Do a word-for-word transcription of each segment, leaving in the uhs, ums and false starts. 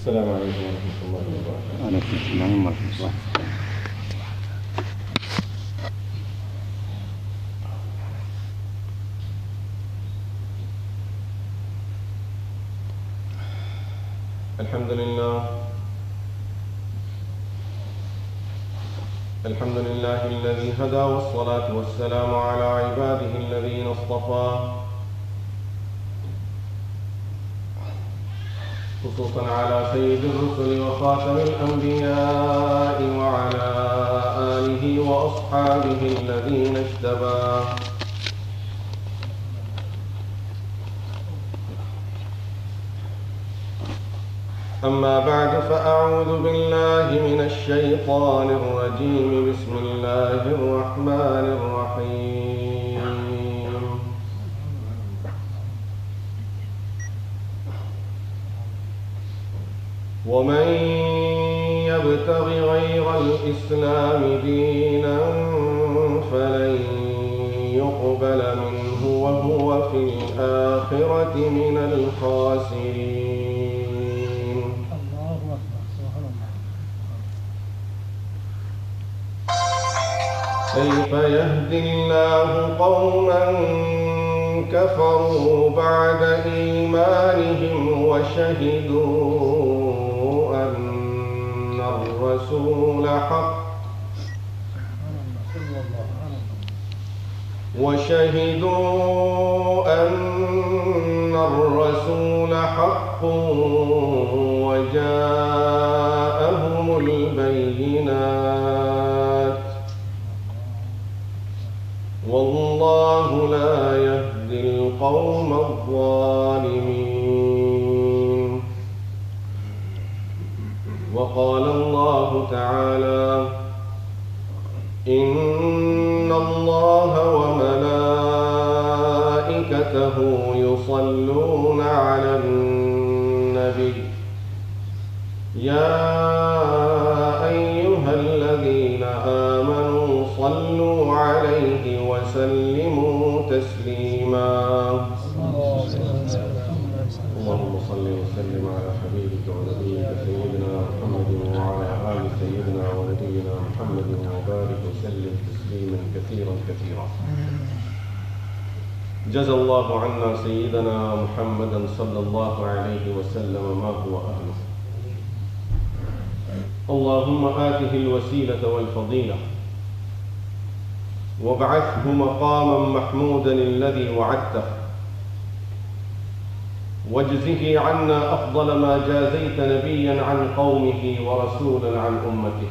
السلام عليكم ورحمة الله وبركاته. وعليكم السلام ورحمة الله. الحمد لله الحمد لله الذي هدى، والصلاة والسلام على عباده الذين اصطفى، خصوصا على سيد الرسل وخاتم الأنبياء وعلى آله وأصحابه الذين اجتبى. أما بعد، فأعوذ بالله من الشيطان الرجيم. بسم الله الرحمن الرحيم. ومن يبتغ غير الإسلام دينا فلن يقبل منه وهو في الآخرة من الخاسرين. كيف يهدي الله قوما كفروا بعد إيمانهم وشهدوا أن الرسول حق وشهدوا أن الرسول حق وجاءهم البينات، والله لا يهدي القوم الظالمين. وقال الله تعالى: إن الله وملائكته يصلون على النبي يا أيها الذين آمنوا صلوا عليه وسلموا تسليما. اللهم صل وسلم على حبيبك ونبيك سيدنا محمد وعلى آل سيدنا ونبينا محمد وبارك وسلم تسليما كثيرا كثيرا. جزا الله عنا سيدنا محمدا صلى الله عليه وسلم ما هو أهله. اللهم آته الوسيلة والفضيلة وابعثه مقاما محمودا الذي وعدته، واجزه عنا أفضل ما جازيت نبيا عن قومه ورسولا عن أمته.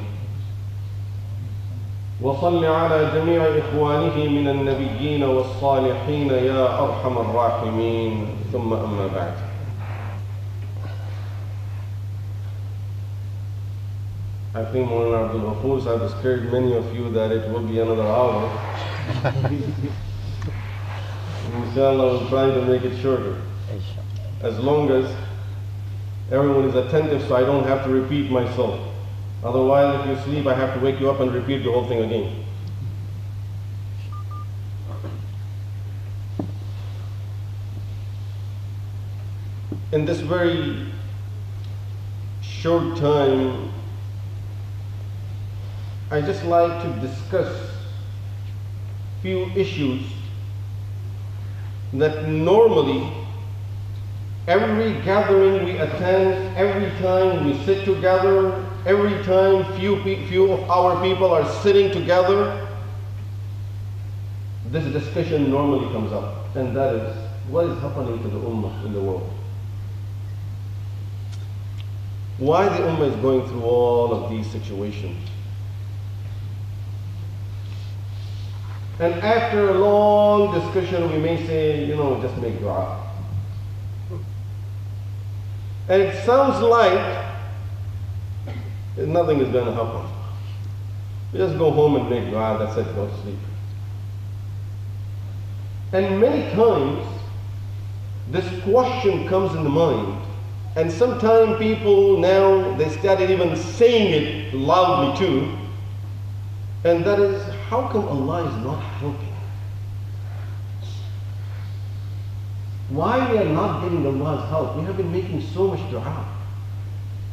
وصل على جميع إخوانه من النبيين والصالحين يا أرحم الراحمين. ثم أما بعد، I think Mawlana Abdul Ghafoor Sahib has scared many of you that it will be another hour. Inshallah, we'll try to make it shorter, as long as everyone is attentive so I don't have to repeat myself. Otherwise, if you sleep, I have to wake you up and repeat the whole thing again. In this very short time, I just like to discuss few issues that normally every gathering we attend, every time we sit together, every time few, few of our people are sitting together, this discussion normally comes up, and that is, what is happening to the Ummah in the world? Why the Ummah is going through all of these situations? And after a long discussion, we may say, you know, just make dua. And it sounds like nothing is going to happen. We just go home and make dua, that's it, go to sleep. And many times, this question comes in the mind. And sometimes people now, they started even saying it loudly too. And that is, how come Allah is not helping? Why we are not getting Allah's help? We have been making so much dua.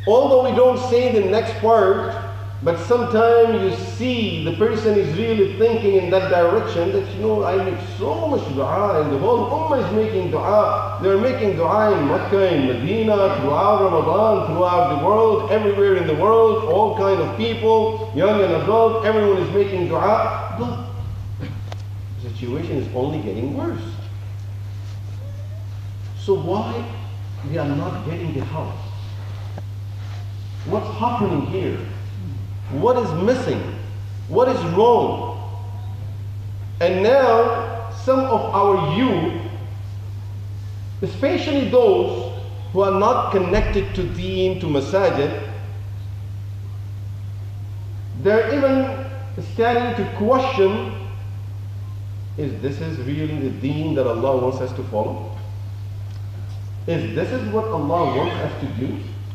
although we don't say the next part, but sometimes you see the person is really thinking in that direction, that, you know, I make so much dua, and the whole ummah is making dua. They're making dua in Mecca, in Medina, throughout Ramadan, throughout the world, everywhere in the world, all kind of people, young and adult, everyone is making dua. But the situation is only getting worse. So why we are not getting the help? What's happening here? What is missing? What is wrong? And now some of our youth, especially those who are not connected to Deen, to Masajid, they're even starting to question, is this is really the Deen that Allah wants us to follow? Is this is what Allah wants us to do?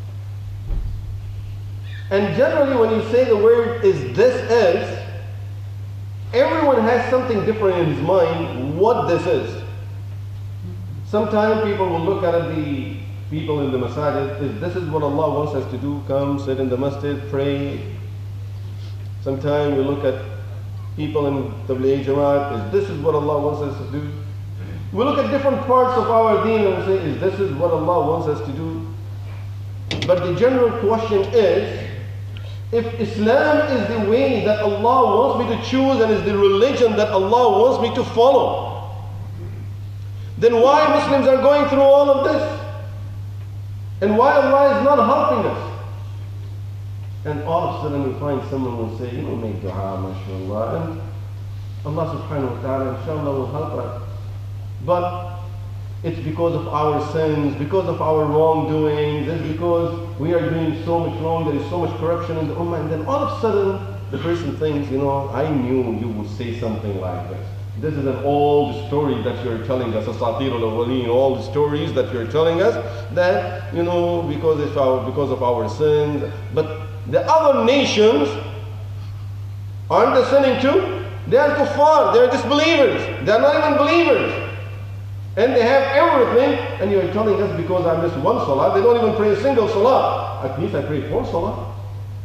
And generally when you say the word is this is, everyone has something different in his mind what this is. Sometimes people will look at it, the people in the masajid, is this is what Allah wants us to do, come sit in the masjid, pray. Sometimes we look at people in Tabligh Jamaat, is this is what Allah wants us to do. We look at different parts of our deen and we say, is this is what Allah wants us to do. But the general question is, if Islam is the way that Allah wants me to choose and is the religion that Allah wants me to follow, then why Muslims are going through all of this? And why Allah is not helping us? And all of a sudden we find someone will say, you know, make dua, mashallah, and Allah subhanahu wa ta'ala inshallah will help us. But it's because of our sins, because of our wrongdoings, it's because we are doing so much wrong, there is so much corruption in the ummah, and then all of a sudden the person thinks, you know, I knew you would say something like this. This is an old story that you're telling us, Asatir al-Awwaleen, all the stories that you're telling us, that, you know, because, it's our, because of our sins. But the other nations, aren't they sinning too? They are kuffar, they are disbelievers, they are not even believers. And they have everything, and you're telling us because I missed one salah, they don't even pray a single salah. At least I pray four salah.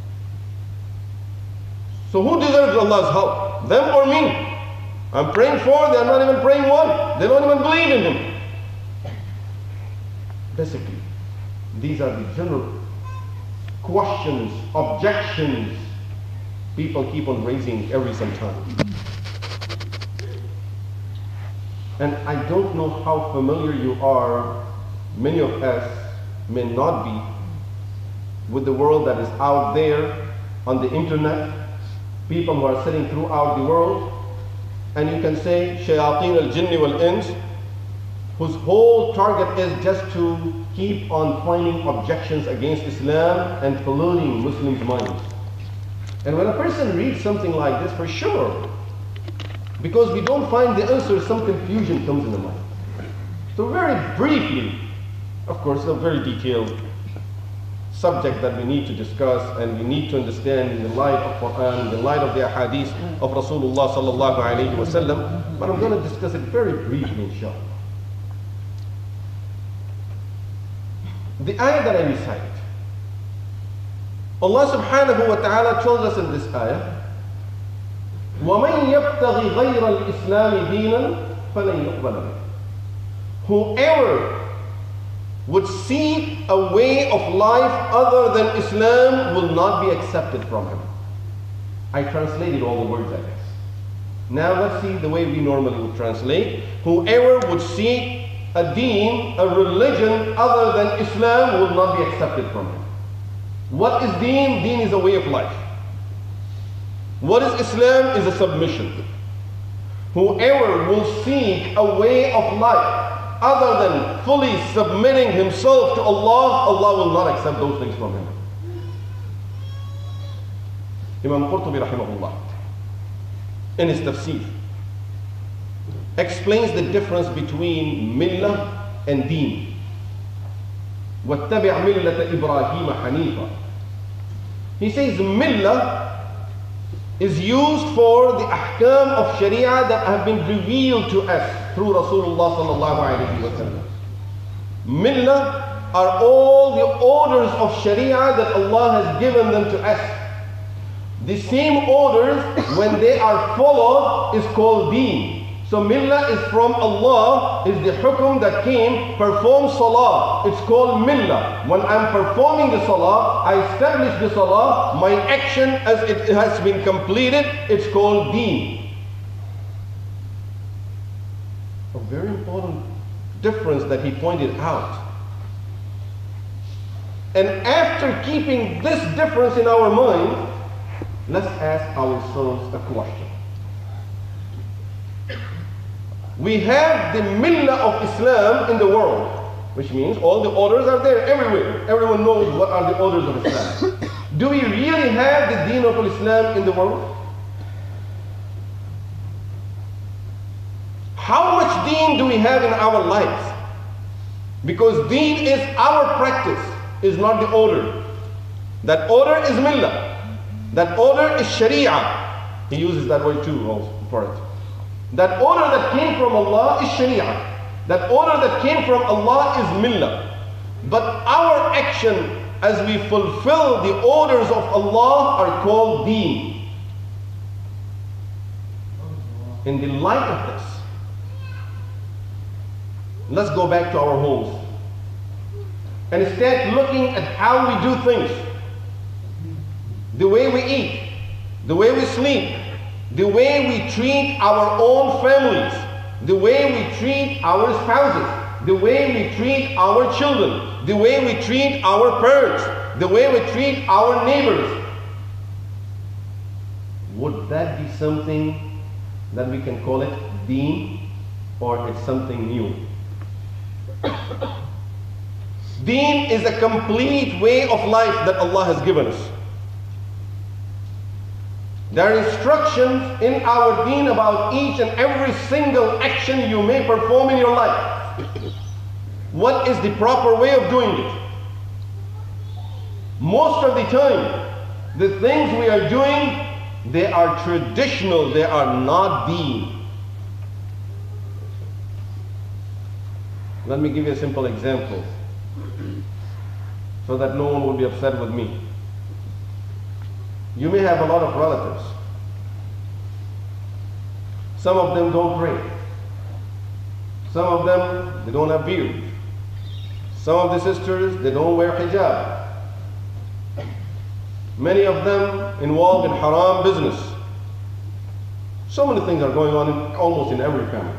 So who deserves Allah's help? Them or me? I'm praying four, they're not even praying one. They don't even believe in Him. Basically, these are the general questions, objections people keep on raising every some time. And I don't know how familiar you are, many of us may not be, with the world that is out there on the internet, people who are sitting throughout the world, and you can say, Shayateen al-Jinni wal-Ins, whose whole target is just to keep on finding objections against Islam and polluting Muslims' minds. And when a person reads something like this, for sure, because we don't find the answer, some confusion comes in the mind. So very briefly, of course, a very detailed subject that we need to discuss and we need to understand in the light of Quran, in the light of the ahadith of Rasulullah sallallahu alayhi wa sallam, but I'm going to discuss it very briefly, inshallah. The ayah that I recite, Allah subhanahu wa ta'ala tells us in this ayah, وَمَنْ يَبْتَغِ غَيْرَ الْإِسْلَامِ دِينًا فَلَنْ يُقْبَلَ مِنْهُ. Whoever would seek a way of life other than Islam will not be accepted from him. I translated all the words, I guess. Now let's see the way we normally would translate. Whoever would seek a deen, a religion other than Islam will not be accepted from him. What is deen? Deen is a way of life. What is Islam? Is a submission. Whoever will seek a way of life other than fully submitting himself to Allah, Allah will not accept those things from him. Imam Qurtubi rahimahullah, in his tafsir, explains the difference between millah and deen. وَاتَّبِعْ مِلَّةَ إِبْرَاهِيمَ حَنِيفًا. He says millah is used for the ahkam of sharia that have been revealed to us through Rasulullah sallallahu alayhi wa sallam. Millah are all the orders of Sharia that Allah has given them to us. The same orders, when they are followed, is called deen. So millah is from Allah, is the hukum that came, perform salah. It's called millah. When I'm performing the salah, I establish the salah, my action as it has been completed, it's called deen. A very important difference that he pointed out. And after keeping this difference in our mind, let's ask ourselves a question. We have the millah of Islam in the world, which means all the orders are there everywhere. Everyone knows what are the orders of Islam. Do we really have the deen of Islam in the world? How much deen do we have in our lives? Because deen is our practice, is not the order. That order is millah. That order is sharia. He uses that word too also for it. That order that came from Allah is sharia. That order that came from Allah is millah. But our action as we fulfill the orders of Allah are called deen. In the light of this, let's go back to our homes and start looking at how we do things. The way we eat, the way we sleep, the way we treat our own families, the way we treat our spouses, the way we treat our children, the way we treat our parents, the way we treat our neighbors. Would that be something that we can call it deen, or it's something new? Deen is a complete way of life that Allah has given us. There are instructions in our deen about each and every single action you may perform in your life. What is the proper way of doing it? Most of the time, the things we are doing, they are traditional, they are not deen. Let me give you a simple example so that no one will be upset with me. You may have a lot of relatives. Some of them don't pray. Some of them, they don't have beard. Some of the sisters, they don't wear hijab. Many of them involved in haram business. So many things are going on in, almost in every family.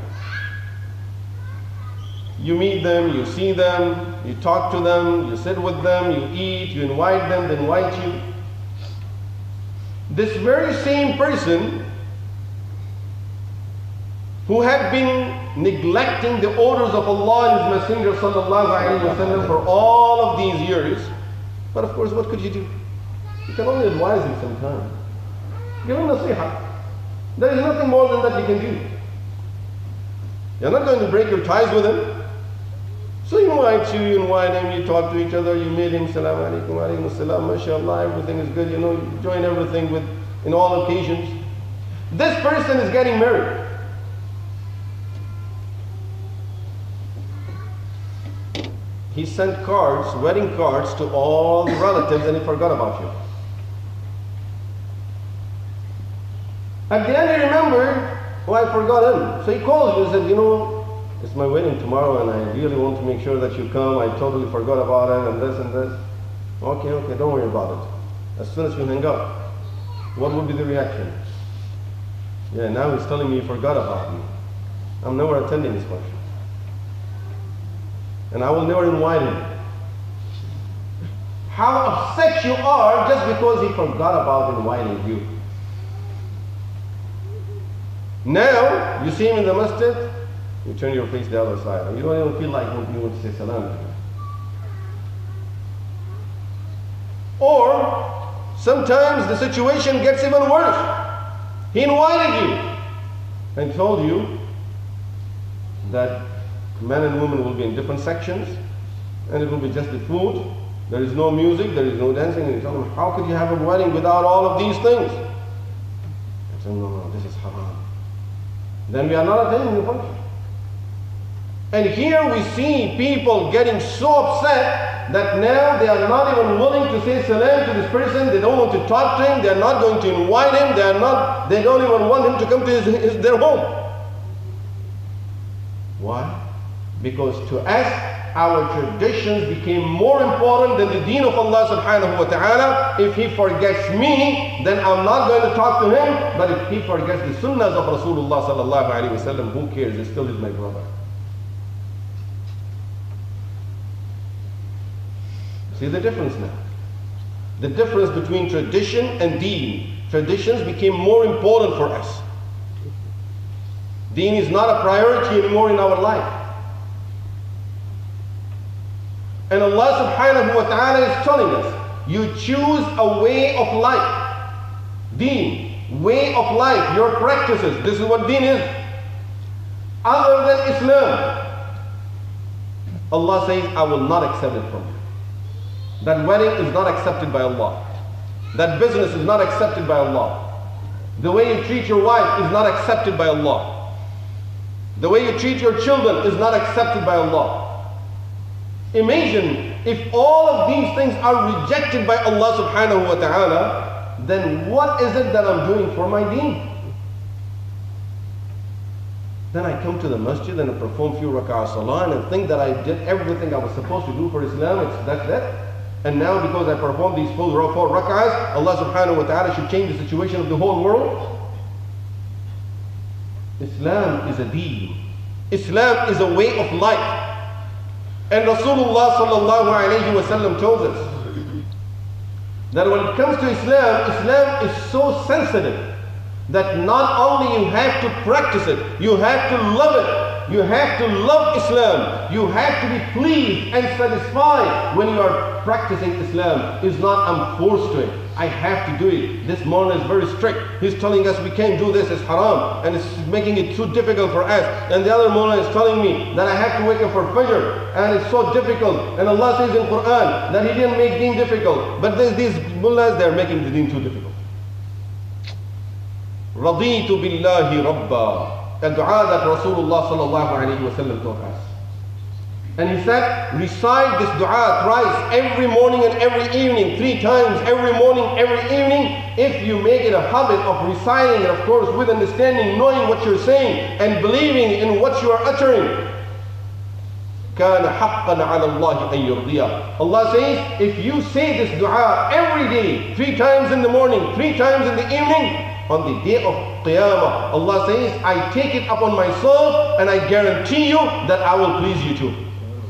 You meet them, you see them, you talk to them, you sit with them, you eat, you invite them, they invite you. This very same person who had been neglecting the orders of Allah and His Messenger sallallahu alaihi wasallam for all of these years, but of course, what could you do? You can only advise him sometimes. Give him nasiha. There is nothing more than that you can do. You're not going to break your ties with him. So you invite you, you invite him, you talk to each other, you meet him, salam alaikum, alaikum assalam, mashallah, everything is good, you know, you join everything with, in all occasions. This person is getting married. He sent cards, wedding cards to all the relatives, and he forgot about you. At the end he remembered, oh, I forgot him. So he called you and said, you know, it's my wedding tomorrow and I really want to make sure that you come. I totally forgot about it and this and this. Okay, okay, don't worry about it. As soon as you hang up, what would be the reaction? Yeah, now he's telling me he forgot about me. I'm never attending this function. And I will never invite him. How upset you are just because he forgot about inviting you. Now, you see him in the masjid, you turn your face the other side, and you don't even feel like you want to say salam to him. Or, sometimes the situation gets even worse. He invited you and told you that men and women will be in different sections, and it will be just the food. There is no music, there is no dancing. And you tell them, how could you have a wedding without all of these things? I said, no, no, this is haram. Then we are not attending the function. And here we see people getting so upset that now they are not even willing to say salam to this person. They don't want to talk to him. They are not going to invite him. They are not. They don't even want him to come to his, his, their home. Why? Because to us, our traditions became more important than the deen of Allah subhanahu wa ta'ala. If he forgets me, then I'm not going to talk to him. But if he forgets the sunnahs of Rasulullah sallallahu alayhi wa sallam, who cares? He still is my brother. See the difference now. The difference between tradition and deen. Traditions became more important for us. Deen is not a priority anymore in our life. And Allah subhanahu wa ta'ala is telling us, you choose a way of life. Deen, way of life, your practices. This is what deen is. Other than Islam, Allah says, I will not accept it from you. That wedding is not accepted by Allah. That business is not accepted by Allah. The way you treat your wife is not accepted by Allah. The way you treat your children is not accepted by Allah. Imagine if all of these things are rejected by Allah subhanahu wa ta'ala, then what is it that I'm doing for my deen? Then I come to the masjid and I perform few rak'ah salah and think that I did everything I was supposed to do for Islam. It's, that's it. And now because I perform these four rak'ahs, Allah subhanahu wa ta'ala should change the situation of the whole world. Islam is a deen. Islam is a way of life. And Rasulullah sallallahu alayhi wa sallam tells us that when it comes to Islam, Islam is so sensitive that not only you have to practice it, you have to love it. You have to love Islam. You have to be pleased and satisfied when you are practicing Islam. It's not I'm forced to it. I have to do it. This Mawlana is very strict. He's telling us we can't do this, it's haram. And it's making it too difficult for us. And the other Mawlana is telling me that I have to wake up for Fajr. And it's so difficult. And Allah says in Quran that He didn't make deen difficult. But there's these mullahs, they're making the deen too difficult. رَضِيتُ بِاللَّهِ رَبَّا. A dua that Rasulullah sallallahu alayhi wa sallam taught us. And he said, recite this dua thrice every morning and every evening, three times every morning, every evening. If you make it a habit of reciting it, of course, with understanding, knowing what you're saying, and believing in what you are uttering, كَانَ حَقًّا عَلَى اللَّهِ أَن يُرْضِيَهُ. Allah says, if you say this dua every day, three times in the morning, three times in the evening, on the day of Qiyamah, Allah says, I take it upon myself and I guarantee you that I will please you too.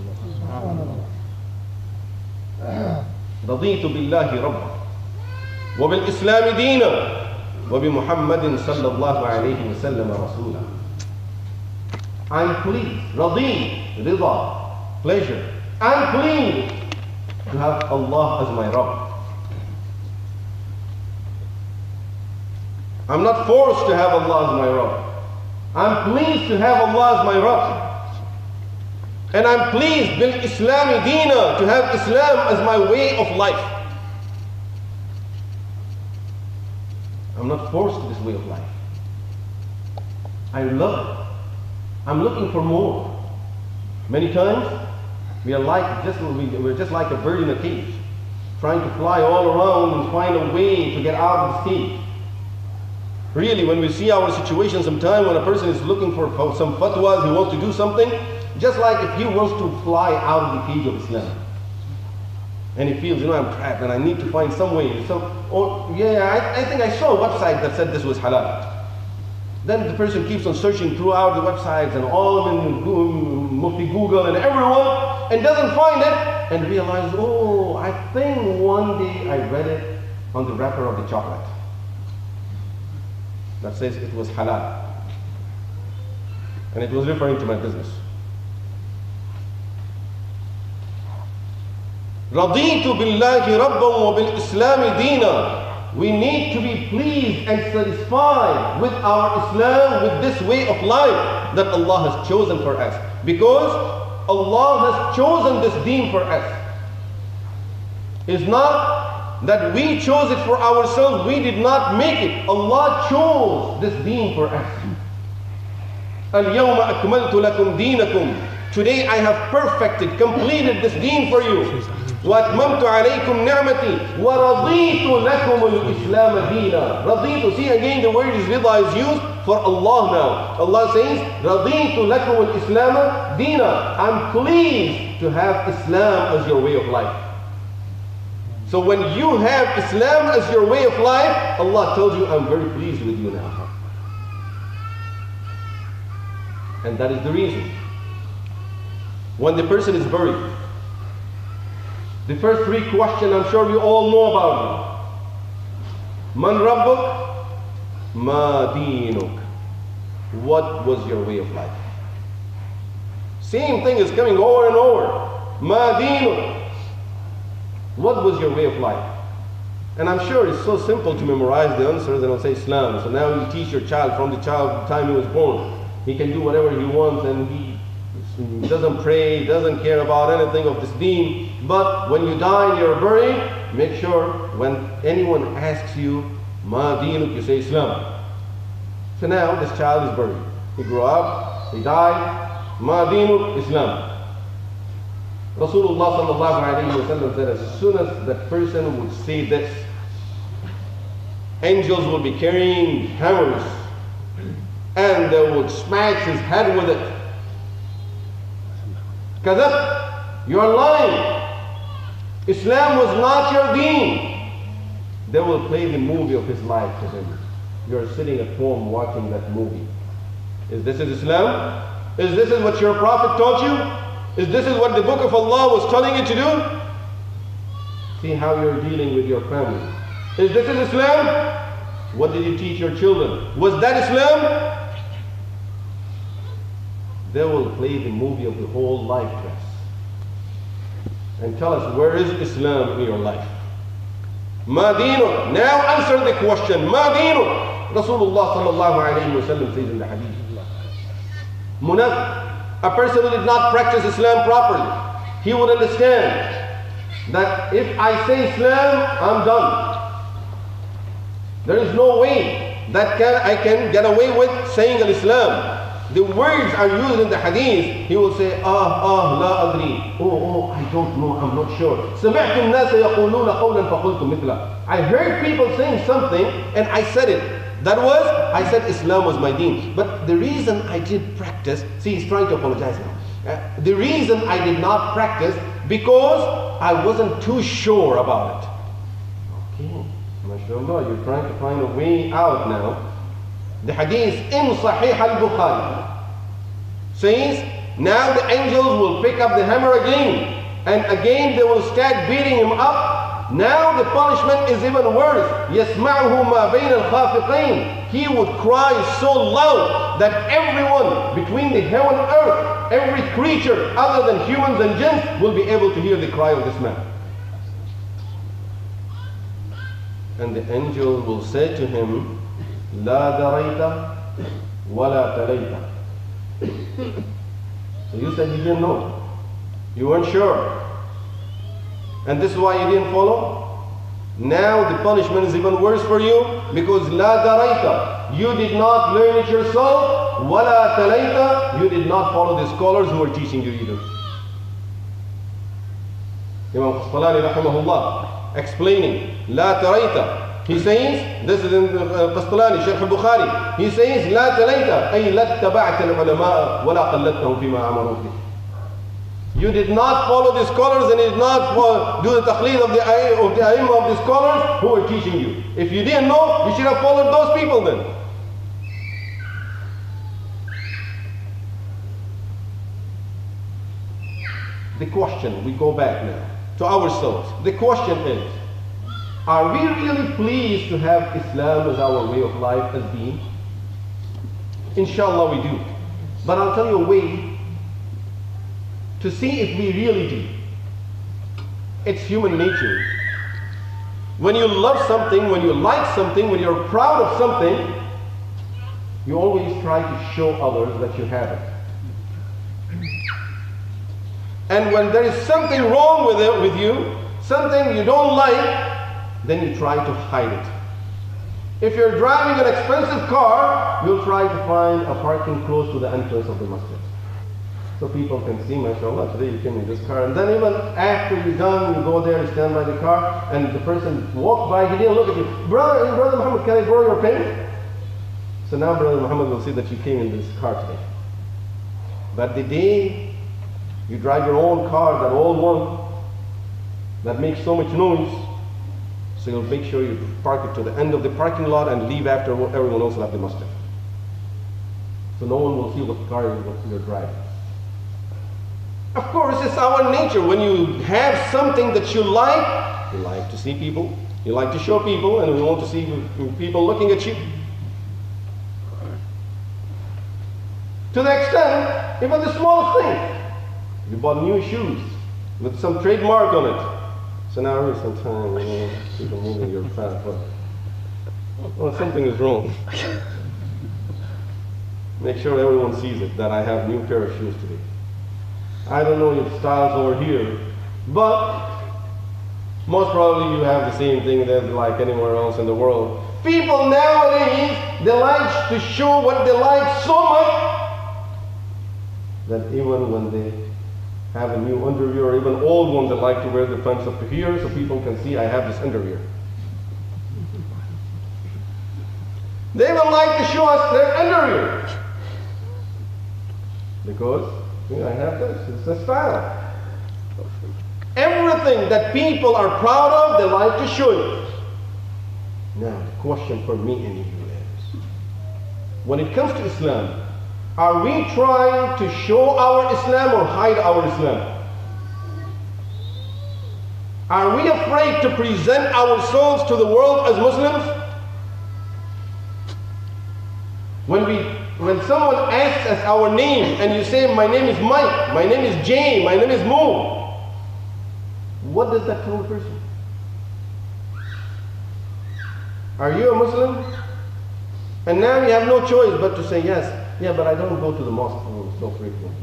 رضيت بالله ربا وبالإسلام دينا وبمحمد صلى الله عليه وسلم رسولا. I'm pleased, رضي, رضا, pleasure. I'm pleased to have Allah as my Rabb. I'm not forced to have Allah as my Rabb. I'm pleased to have Allah as my Rabb. And I'm pleased bil Islami Dina, to have Islam as my way of life. I'm not forced to this way of life. I love it. I'm looking for more. Many times we are like just we're just like a bird in a cage, trying to fly all around and find a way to get out of this cage. Really, when we see our situation sometime when a person is looking for some fatwas, he wants to do something, just like if he wants to fly out of the cage of Islam. And he feels, you know, I'm trapped and I need to find some way. So, oh, yeah, I, I think I saw a website that said this was halal. Then the person keeps on searching throughout the websites and all of them, Mufti Google and everyone, and doesn't find it, and realizes, oh, I think one day I read it on the wrapper of the chocolate that says it was halal. And it was referring to my business. رَضِيتُ بِاللَّهِ رَبًّا وَبِالْإِسْلَامِ دِينًا. We need to be pleased and satisfied with our Islam, with this way of life that Allah has chosen for us. Because Allah has chosen this deen for us. It's not that we chose it for ourselves, we did not make it. Allah chose this deen for us. اليوم أكملت لكم دينكم today I have perfected, completed this deen for you. وَأَتْمَمْتُ عَلَيْكُمْ نِعْمَتِي وَرَضِيتُ لَكُمُ الْإِسْلَامَ دِينًا. Raditu, see again the word is rida is used for Allah now. Allah says, رَضِيتُ لَكُمُ الْإِسْلَامَ دِينًا. I'm pleased to have Islam as your way of life. So when you have Islam as your way of life, Allah tells you, I'm very pleased with you now. And that is the reason. When the person is buried, the first three questions I'm sure you all know about them. Man Rabbuk? Ma Dinuk. What was your way of life? Same thing is coming over and over. Ma Dinuk. What was your way of life? And I'm sure it's so simple to memorize the answers, and I'll say Islam. So now you teach your child from the child the time he was born. He can do whatever he wants, and he doesn't pray, doesn't care about anything of this deen. But when you die and you're buried, make sure when anyone asks you, Ma Dinuk, you say Islam. So now this child is buried. He grew up, he died, Ma Dinuk, Islam. Rasulullah sallallahu alayhi wa sallam said, as soon as that person would say this, angels will be carrying hammers and they would smash his head with it. Kadhab, you are lying. Islam was not your deen. They will play the movie of his life to him. You are sitting at home watching that movie. Is this is Islam? Is this is what your Prophet taught you? Is this is what the book of Allah was telling you to do? See how you're dealing with your family. Is this is Islam? What did you teach your children? Was that Islam? They will play the movie of the whole life to us. And tell us, where is Islam in your life? Ma Dinuk. Now answer the question. Ma Dinuk. Rasulullah sallallahu alayhi wa sallam says in the hadith. Munafiq. A person who did not practice Islam properly, he would understand that if I say Islam, I'm done. There is no way that can, I can get away with saying al-Islam. The words are used in the hadith. He will say, ah, ah, la adri. Oh, oh, I don't know, I'm not sure. سمعت الناس يقولون قولا فقلت مثله. I heard people saying something and I said it. That was, I said Islam was my deen. But the reason I did practice, see, he's trying to apologize now. Uh, the reason I did not practice, because I wasn't too sure about it. Okay, mashallah, you're trying to find a way out now. The hadith in Sahih al-Bukhari says, now the angels will pick up the hammer again, and again they will start beating him up. Now the punishment is even worse. يَسْمَعُهُ مَا بَيْنَ الْخَافِقَيْنِ. He would cry so loud that everyone between the heaven and earth, every creature other than humans and jinns, will be able to hear the cry of this man. And the angel will say to him, لَا دَرَيْتَ وَلَا تَلَيْتَ. So you said you didn't know. You weren't sure. And this is why you didn't follow? Now the punishment is even worse for you, because la daraita, you did not learn it yourself, wala talaita, you did not follow the scholars who were teaching you either. Imam Qastalani rahimahullah explaining la taraita, he says, this is in Qastalani, Shaykh al-Bukhari, he says la talaita ay la taba'ta al-ulama wa la qallatahum fima amaru fi. You did not follow the scholars and you did not follow, do the taqleed of the of the aim of the scholars who were teaching you. If you didn't know, you should have followed those people then. The question, we go back now to ourselves. The question is, are we really pleased to have Islam as our way of life, as deen? Inshallah we do. But I'll tell you a way to see if we really do. It's human nature. When you love something, when you like something, when you're proud of something, you always try to show others that you have it. And when there is something wrong with it, with you, something you don't like, then you try to hide it. If you're driving an expensive car, you'll try to find a parking close to the entrance of the masjid. So people can see, mashallah, today you came in this car. And then even after you're done, you go there, you stand by the car, and the person walked by, he didn't look at you. Brother, Brother Muhammad, can I borrow your pen? So now Brother Muhammad will see that you came in this car today. But the day you drive your own car, that old one, that makes so much noise, so you'll make sure you park it to the end of the parking lot and leave after everyone else left the masjid. So no one will see what car you're driving. Of course, it's our nature. When you have something that you like, you like to see people, you like to show people, and you want to see people looking at you. To the extent, even the smallest thing. You bought new shoes with some trademark on it. So now every some time, you know, people moving your fat foot. Well, something is wrong. Make sure everyone sees it, that I have new pair of shoes today. I don't know your styles over here, but most probably you have the same thing that like anywhere else in the world. People nowadays, they like to show what they like so much that even when they have a new underwear, or even old ones that like to wear the pants up to here so people can see I have this underwear. They even like to show us their underwear. Because yeah, I have this, it's a style. Everything that people are proud of, they like to show you. Now, the question for me and you is, when it comes to Islam, are we trying to show our Islam or hide our Islam? Are we afraid to present ourselves to the world as Muslims? When we When someone asks us our name and you say, my name is Mike, my name is Jane, my name is Mo, what does that tell the person? Are you a Muslim? And now you have no choice but to say yes. Yeah, but I don't go to the mosque so frequently.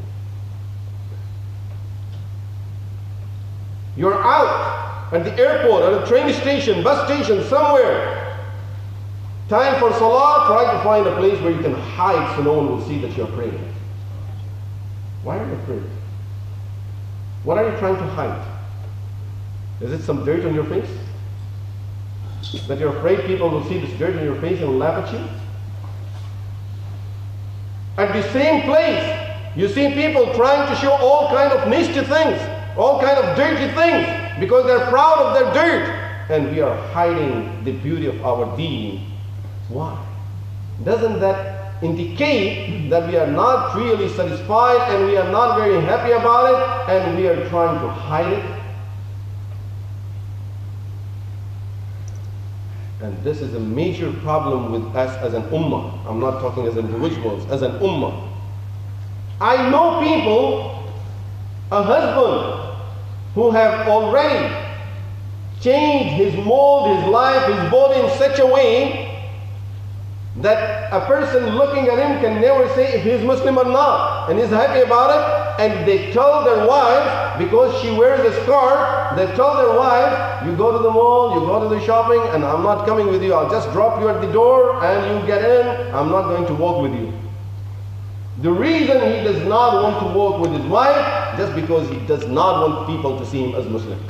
You're out at the airport, at a train station, bus station, somewhere. Time for salah, try to find a place where you can hide so no one will see that you're praying. Why are you afraid? What are you trying to hide? Is it some dirt on your face? That you're afraid people will see this dirt on your face and will laugh at you? At the same place, you see people trying to show all kind of nasty things, all kind of dirty things, because they're proud of their dirt. And we are hiding the beauty of our deen. Why? Doesn't that indicate that we are not really satisfied and we are not very happy about it and we are trying to hide it? And this is a major problem with us as an ummah. I'm not talking as individuals, as an ummah. I know people, a husband, who have already changed his mold, his life, his body in such a way that a person looking at him can never say if he's Muslim or not, and he's happy about it. And they tell their wives, because she wears a scarf, they tell their wives, you go to the mall, you go to the shopping, and I'm not coming with you. I'll just drop you at the door and you get in. I'm not going to walk with you. The reason he does not want to walk with his wife, just because he does not want people to see him as Muslim.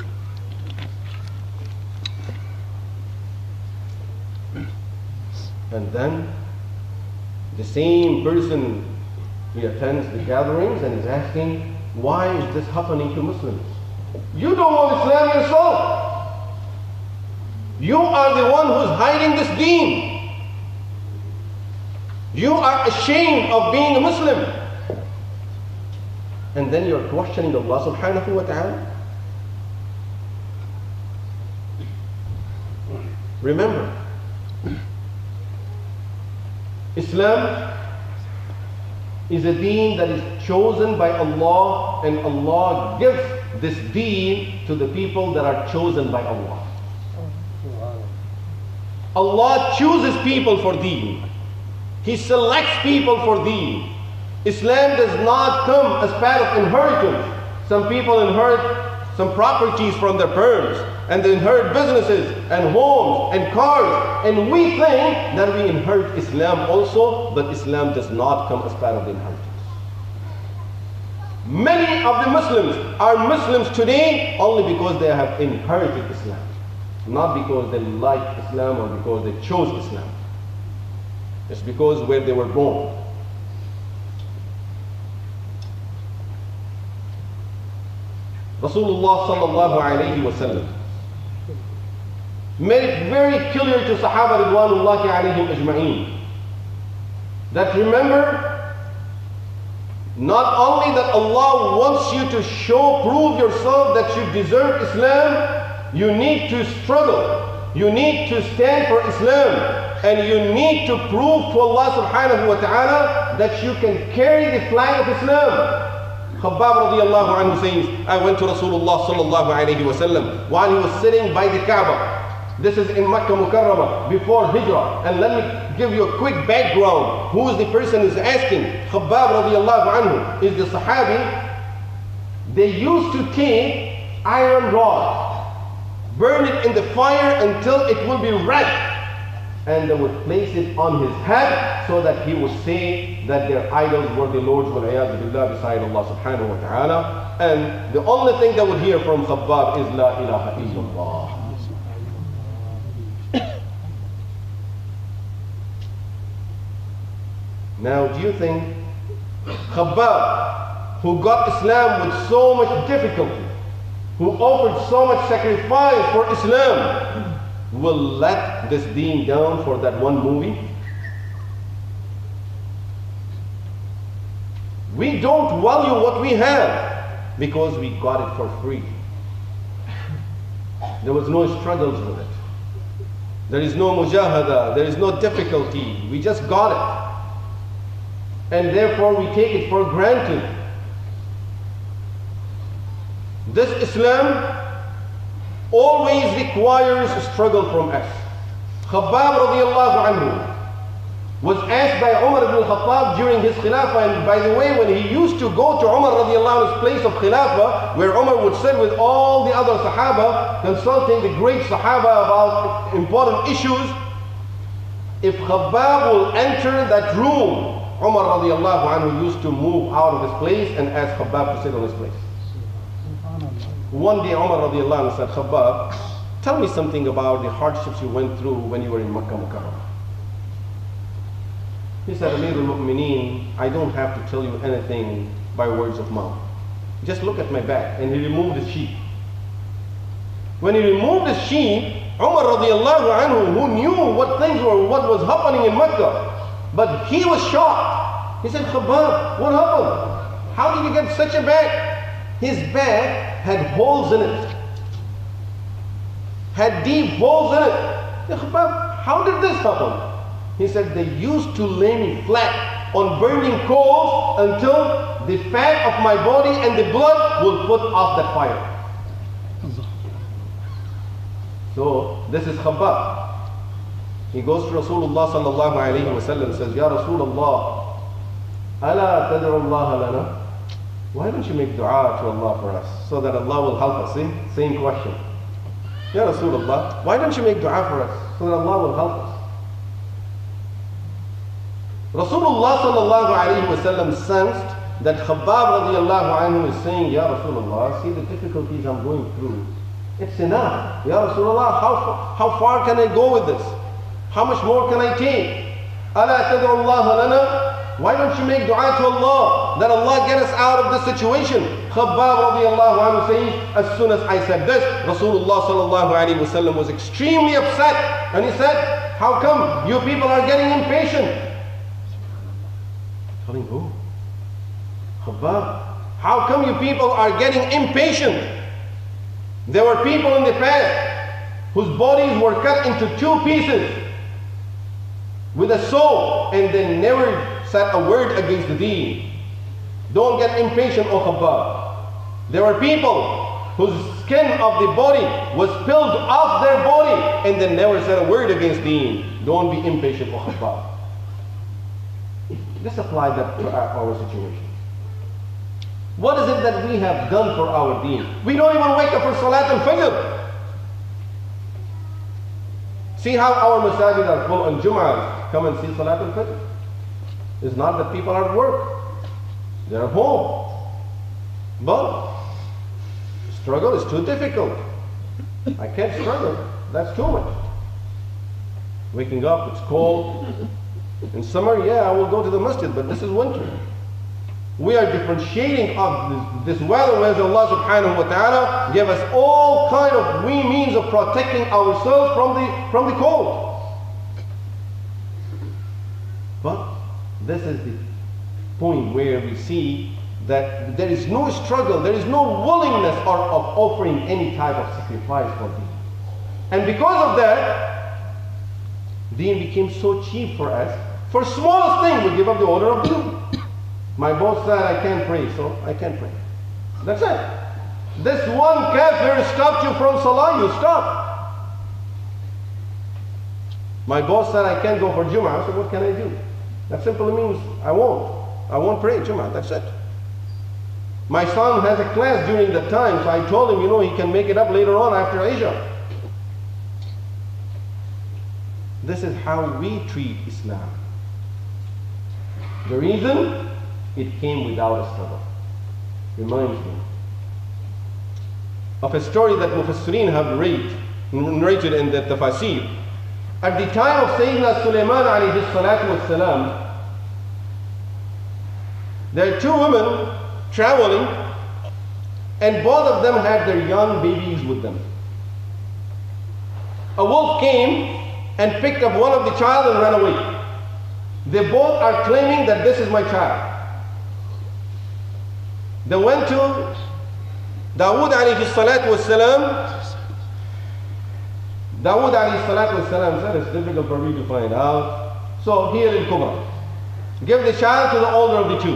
And then the same person, he attends the gatherings and is asking, why is this happening to Muslims? You don't want Islam yourself. You are the one who's hiding this deen. You are ashamed of being a Muslim. And then you're questioning Allah subhanahu wa ta'ala. Remember, Islam is a deen that is chosen by Allah, and Allah gives this deen to the people that are chosen by Allah. Allah chooses people for deen. He selects people for deen. Islam does not come as part of inheritance. Some people inherit some properties from their parents, and they inherit businesses and homes and cars, and we think that we inherit Islam also, but Islam does not come as part of the inheritance. Many of the Muslims are Muslims today only because they have inherited Islam, not because they like Islam or because they chose Islam. It's because where they were born. Rasulullah sallallahu alayhi wa sallam made it very clear to Sahaba ridwanullahi alayhim ajma'een that remember, not only that Allah wants you to show, prove yourself that you deserve Islam, you need to struggle, you need to stand for Islam, and you need to prove to Allah subhanahu wa ta'ala that you can carry the flag of Islam. Khabbab radiallahu anhu says, I went to Rasulullah sallallahu alayhi wa sallam while he was sitting by the Kaaba. This is in Makkah Mukarramah before Hijrah. And let me give you a quick background. Who is the person who's asking? Khabbab radiallahu anhu is the Sahabi. They used to take iron rod, burn it in the fire until it will be red, and they would place it on his head so that he would say that their idols were the Lord's wal-iyadhu billah beside Allah subhanahu wa ta'ala. And the only thing they would hear from Khabbab is La ilaha illallah. Now, do you think Khabbab, who got Islam with so much difficulty, who offered so much sacrifice for Islam, will let this deen down for that one movie? We don't value what we have because we got it for free. There was no struggles with it. There is no mujahada, there is no difficulty. We just got it. And therefore we take it for granted. This Islam always requires a struggle from us. Khabbab radiallahu anhu was asked by Umar ibn al-Khattab during his Khilafah, and by the way, when he used to go to Umar radiallahu anhu's place of Khilafah, where Umar would sit with all the other Sahaba, consulting the great Sahaba about important issues, if Khabbab will enter that room, Umar radiallahu anhu used to move out of his place and ask Khabbab to sit on his place. One day Umar radiallahu anhu said, Khabbab, tell me something about the hardships you went through when you were in Makkah Mukarramah. He said, Amir al-Mu'mineen, I don't have to tell you anything by words of mouth. Just look at my back. And he removed his sheep. When he removed his sheep, Umar radiallahu anhu, who knew what things were, what was happening in Makkah, but he was shocked. He said, Khabbab, what happened? How did you get such a bag? His bag had holes in it. Had deep holes in it. Khabbab, how did this happen? He said, they used to lay me flat on burning coals until the fat of my body and the blood will put off that fire. So, this is Khabbab. He goes to Rasulullah sallallahu alayhi wa sallam and says, Ya Rasulullah, ala tad'u Allah lana? Why don't you make dua to Allah for us so that Allah will help us? See? Same question. Ya Rasulullah, why don't you make dua for us so that Allah will help us? Rasulullah sallallahu alayhi wa sallam sensed that Khabbab radiallahu anhu is saying, Ya Rasulullah, see the difficulties I'm going through. It's enough. Ya Rasulullah, how, how far can I go with this? How much more can I take? Ala tad'u Allah lana? Why don't you make dua to Allah that Allah get us out of this situation? Khabbab radiallahu anhu says, as soon as I said this, Rasulullah sallallahu alayhi wa sallam was extremely upset. And he said, how come you people are getting impatient? Telling who? Khabbab. How come you people are getting impatient? There were people in the past whose bodies were cut into two pieces with a saw, and they never said a word against the deen. Don't get impatient, O Khabbab. There were people whose skin of the body was peeled off their body, and they never said a word against deen. Don't be impatient, O Khabbab. Let's apply that to our, our situation. What is it that we have done for our deen? We don't even wake up for Salat al-Fajr. See how our masajid are full on Jum'ah. Come and see Salat al-Fajr. It's not that people are at work. They're at home. But struggle is too difficult. I can't struggle. That's too much. Waking up, it's cold. In summer, yeah, I will go to the masjid, but this is winter. We are differentiating of this, this weather, whereas Allah subhanahu wa ta'ala gave us all kind of we means of protecting ourselves from the, from the cold. But this is the point where we see that there is no struggle, there is no willingness of, of offering any type of sacrifice for Deen. And because of that, Deen became so cheap for us. For smallest thing, we give up the order of Deen. My boss said I can't pray, so I can't pray. That's it. This one kafir stopped you from salah, you stop. My boss said I can't go for Jum'ah, so what can I do? That simply means I won't. I won't pray Jum'ah, that's it. My son has a class during the time, so I told him, you know, he can make it up later on after Isha. This is how we treat Islam. The reason? It came without a struggle. Reminds me of a story that Mufassirin have narrated, narrated in the Tafasir. At the time of Sayyidina Sulaiman alayhi salatu was salam, there are two women traveling, and both of them had their young babies with them. A wolf came and picked up one of the child and ran away. They both are claiming that this is my child. They went to Dawood alayhi salatu was salam. Dawood alayhi salatu was salam said it's difficult for me to find out. So here in Kubra, give the child to the older of the two.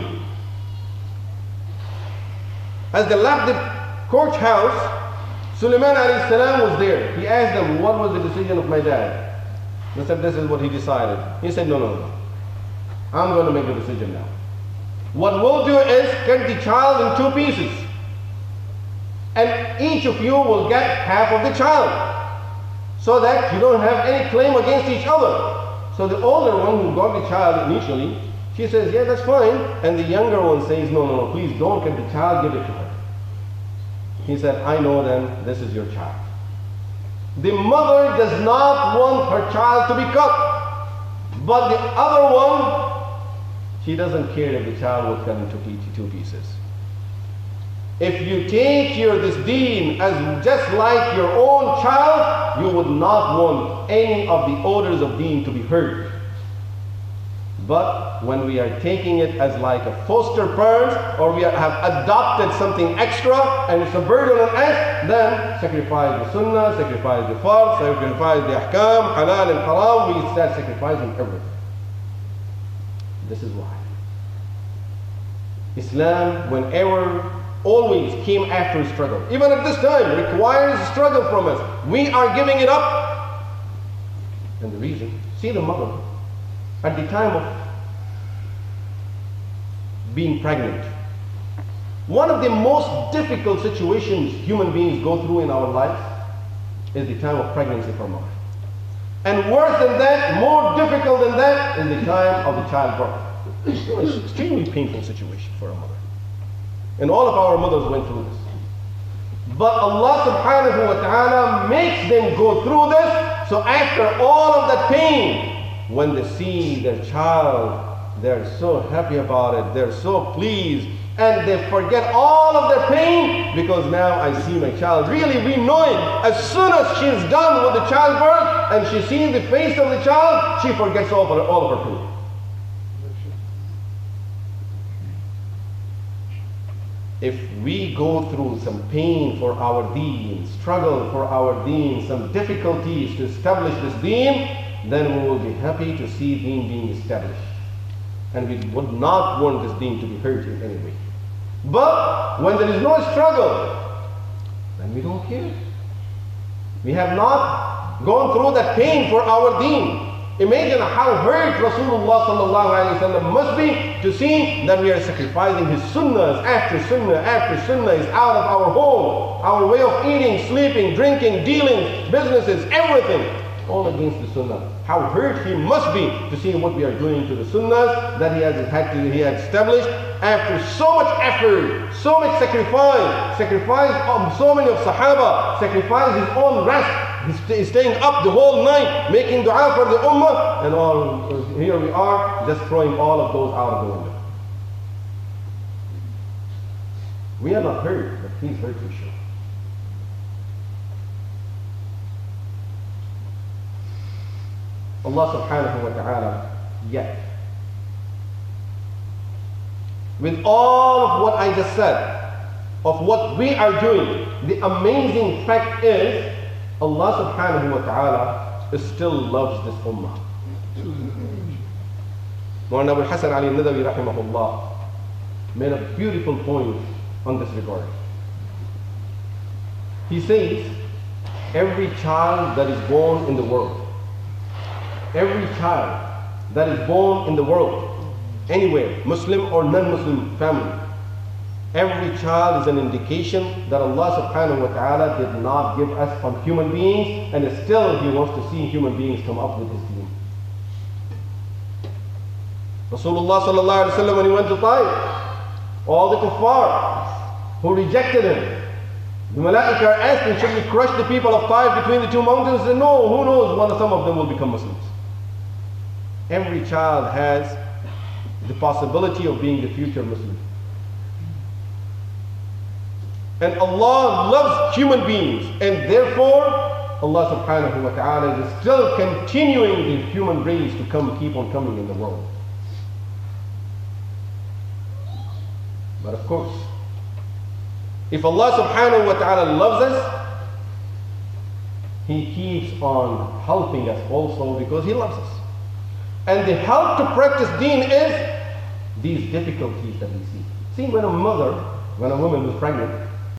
As they left the court house, Sulaiman alayhi salam was there. He asked them, what was the decision of my dad? They said, this is what he decided. He said, no, no, no. I'm going to make the decision now. What we'll do is cut the child in two pieces. And each of you will get half of the child. So that you don't have any claim against each other. So the older one who got the child initially, she says, yeah, that's fine. And the younger one says, no, no, no, please don't cut the child, give it to her. He said, I know then, this is your child. The mother does not want her child to be cut. But the other one, she doesn't care if the child will cut into two pieces. If you take your this deen as just like your own child, you would not want any of the orders of deen to be hurt. But when we are taking it as like a foster parent, or we have adopted something extra and it's a burden on us, then sacrifice the sunnah, sacrifice the fard, sacrifice the ahkam, halal and haram, we start sacrificing everything. This is why Islam, whenever, always came after a struggle. Even at this time, requires a struggle from us. We are giving it up. And the reason, see the mother, at the time of being pregnant, one of the most difficult situations human beings go through in our lives is the time of pregnancy for mother. And worse than that, more difficult than that, is the time of the childbirth. It's an extremely painful situation for a mother. And all of our mothers went through this. But Allah subhanahu wa ta'ala makes them go through this, so after all of that pain, when they see their child, they're so happy about it, they're so pleased, and they forget all of their pain, because now I see my child. Really, we know it. As soon as she's done with the childbirth, and she sees the face of the child, she forgets all of her, all of her pain. If we go through some pain for our deen, struggle for our deen, some difficulties to establish this deen, then we will be happy to see deen being established. And we would not want this deen to be hurt in any way. But when there is no struggle, then we don't care. We have not gone through that pain for our deen. Imagine how hurt Rasulullah sallallahu alayhi wa sallam must be to see that we are sacrificing his sunnahs after sunnah after sunnah is out of our home, our way of eating, sleeping, drinking, dealing, businesses, everything. all against the sunnah. How hurt he must be to see what we are doing to the sunnahs that he has had to, he had established after so much effort, so much sacrifice, sacrifice of so many of Sahaba, sacrifice his own rest. He's staying up the whole night, making dua for the ummah, and all, here we are, just throwing all of those out of the window. We are not hurt, but he's hurt for sure. Allah subhanahu wa ta'ala, yet, with all of what I just said, of what we are doing, the amazing fact is, Allah subhanahu wa ta'ala still loves this ummah. Mawlana Abul Hasan Ali Nadawi rahimahullah made a beautiful point on this regard. He says, every child that is born in the world, every child that is born in the world, anywhere, Muslim or non-Muslim family, every child is an indication that Allah subhanahu wa ta'ala did not give us on human beings, and still He wants to see human beings come up with His deen. Rasulullah sallallahu alaihi wasallam, when he went to Taif, all the kuffar who rejected him, the Malaika are asking, should we crush the people of Taif between the two mountains? He said, no, who knows, one, some of them will become Muslims. Every child has the possibility of being the future Muslim. And Allah loves human beings, and therefore Allah subhanahu wa ta'ala is still continuing the human race to come, keep on coming in the world. But of course, if Allah subhanahu wa ta'ala loves us, He keeps on helping us also because He loves us. And the help to practice deen is these difficulties that we see. See, when a mother, when a woman was pregnant,